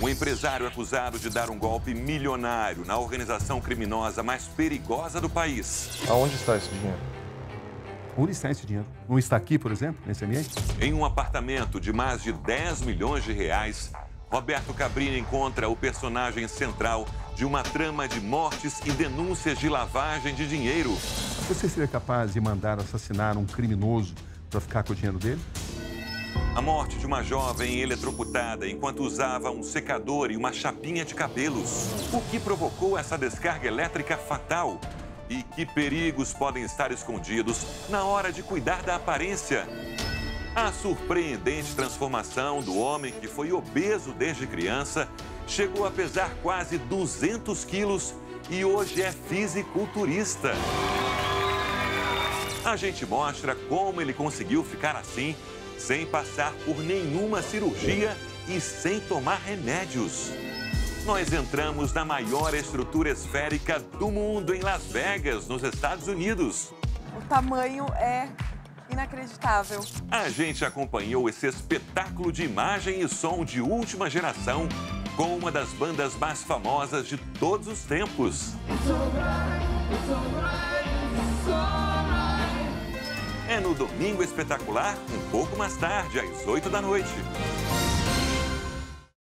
Um empresário acusado de dar um golpe milionário na organização criminosa mais perigosa do país. Aonde está esse dinheiro? Onde está esse dinheiro? Não está aqui, por exemplo, nesse ambiente? Em um apartamento de mais de 10 milhões de reais, Roberto Cabrini encontra o personagem central de uma trama de mortes e denúncias de lavagem de dinheiro. Você seria capaz de mandar assassinar um criminoso para ficar com o dinheiro dele? A morte de uma jovem eletrocutada enquanto usava um secador e uma chapinha de cabelos. O que provocou essa descarga elétrica fatal? E que perigos podem estar escondidos na hora de cuidar da aparência? A surpreendente transformação do homem que foi obeso desde criança chegou a pesar quase 200 quilos e hoje é fisiculturista. A gente mostra como ele conseguiu ficar assim, sem passar por nenhuma cirurgia e sem tomar remédios. Nós entramos na maior estrutura esférica do mundo em Las Vegas, nos Estados Unidos. O tamanho é inacreditável. A gente acompanhou esse espetáculo de imagem e som de última geração com uma das bandas mais famosas de todos os tempos. É no Domingo Espetacular, um pouco mais tarde, às 8 da noite.